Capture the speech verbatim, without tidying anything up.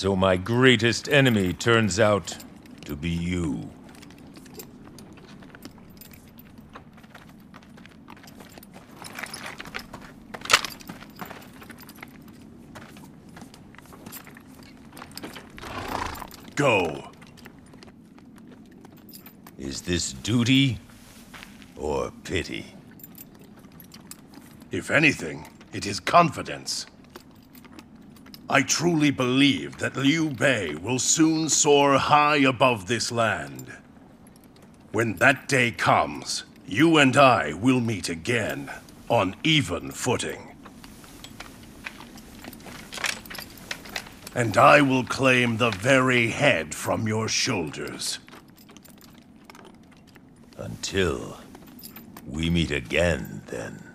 So my greatest enemy turns out to be you. Go. Is this duty or pity? If anything, it is confidence. I truly believe that Liu Bei will soon soar high above this land. When that day comes, you and I will meet again, on even footing. And I will claim the very head from your shoulders. Until we meet again, then.